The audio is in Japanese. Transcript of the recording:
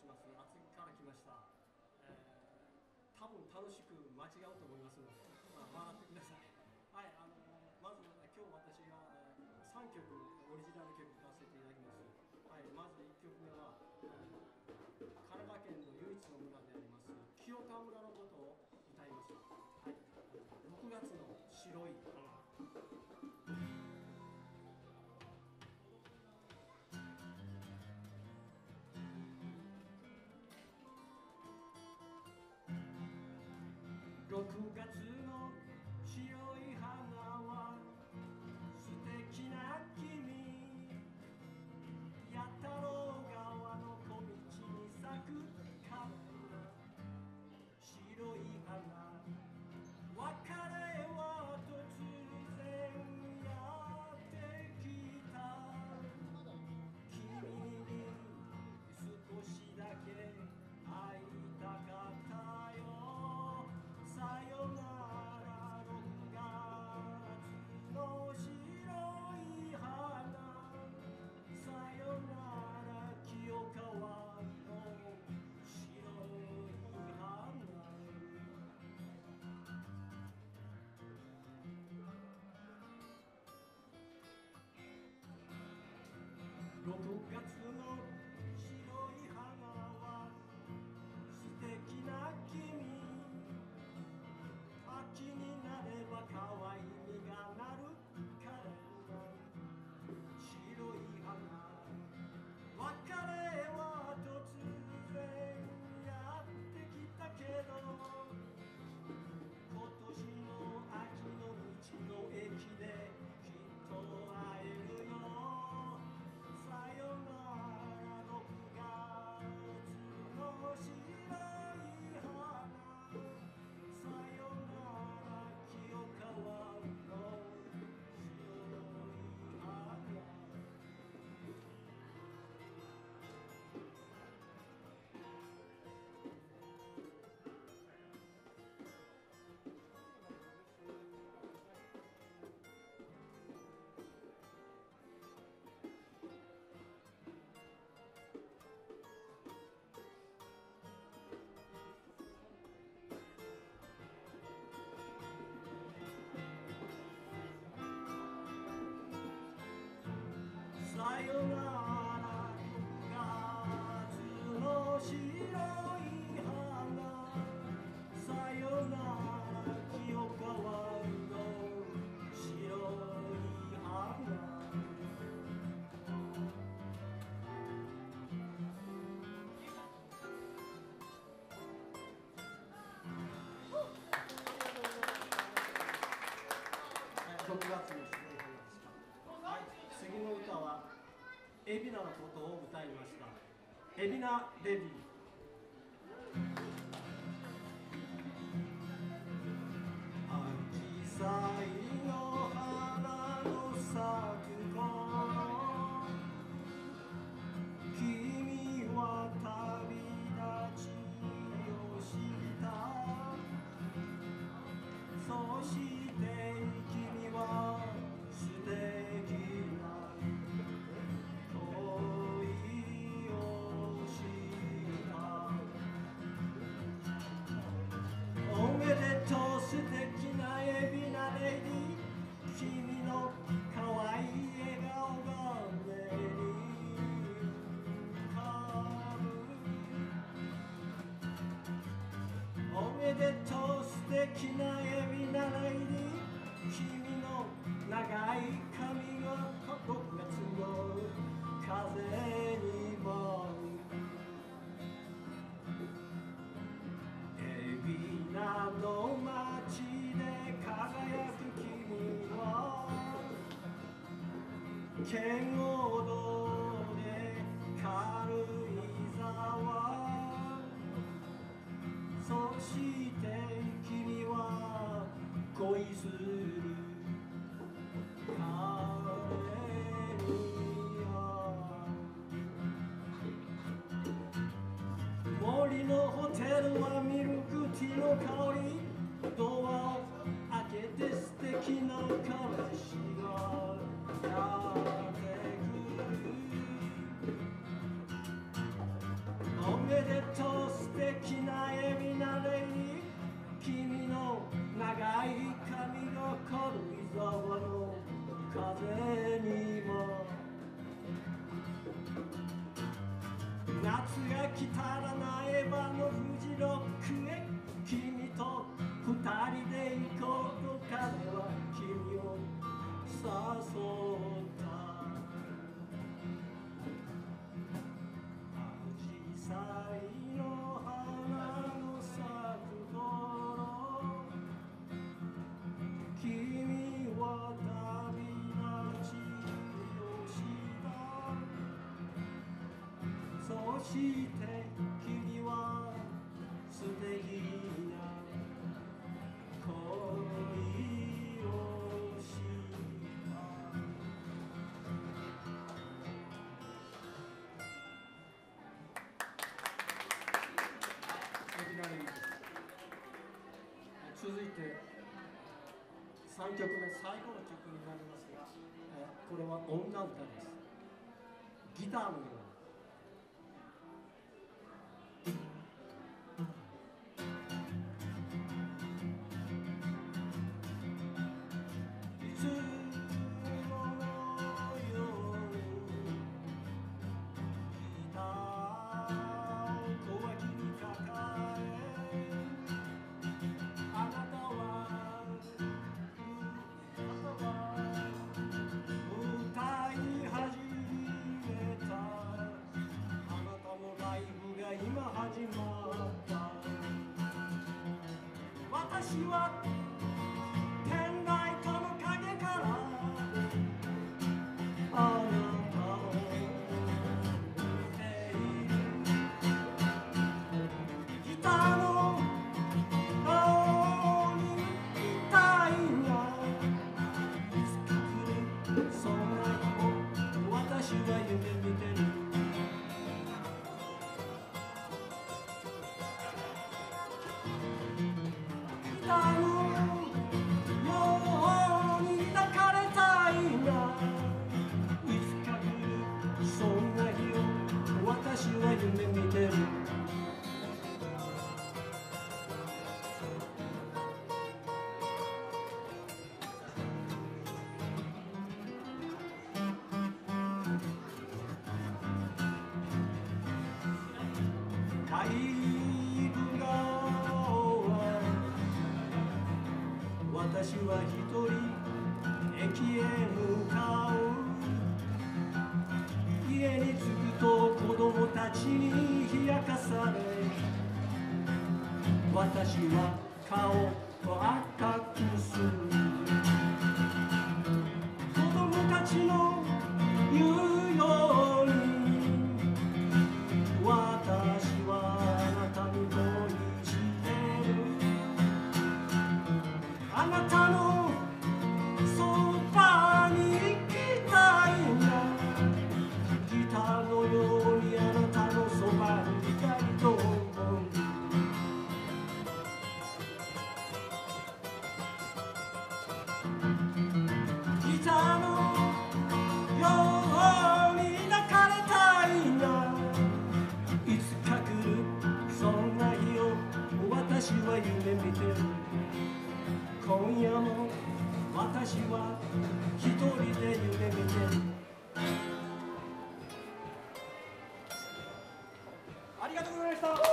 ます。厚木から来ました。多分楽しく間違うと思いますので、笑ってください。はい、まず今日私が3曲オリジナル曲歌わせていただきます。はい、まず1曲目は神奈川県の唯一の村であります清川村のことを歌います。はい、6月の白い花。6月の白い花は素敵な君、八太郎川の小道に咲く花の白い花、別れは突然やってきた。君に少しだけ会いたかったよ。さよなら6月の白い花、さよなら清川の白い花。6月の白い花は素敵な君、秋になれば可愛い実がなるからの白い花、別れは突然やってきたけど、今年の秋の道の駅できっと会えるよ。さよなら6月の白い花、さよなら清川の白い花。さよなら6月の白い花、さよなら清川の白い花。6月の白い花でした。はい、次の歌は海老名のことを歌いました。海老名レディー。紫陽花の花の咲く頃、君は旅立ちをした。そして君は素敵な恋をした。おめでとう素敵な海老名レディー、君の可愛い笑顔が目に浮かぶ。おめでとう素敵な海老名レディー、君の長い髪が6月の風に舞う。海老名の街で輝く君は剣をどで軽井沢、そして君は恋する彼に会う。森のホテルはミルクティーの香り、ドアを開けて素敵な彼氏がやってくる。おめでして君は素敵な恋をした続いて3曲目、最後の曲になりますが、これは女歌です。ギターのように。今始まった私はペンライトの影からあなたを見ているギターのようにいたいがいつか来るそんな日を私は夢見てるギターのように抱かれたいないつか来るそんな日を私は夢見てるライブが終わる私は一人駅へ向かう家に着くと子供たちに冷やかされ私は顔を赤くする子供たちの言うように私はあなたに恋してるあなたのそばに行きたいんだギターのようにあなたのそばにいたいと思うギターのように抱かれたいんだいつか来るそんな日を私は夢見てる今夜も私は一人で夢見てるありがとうございました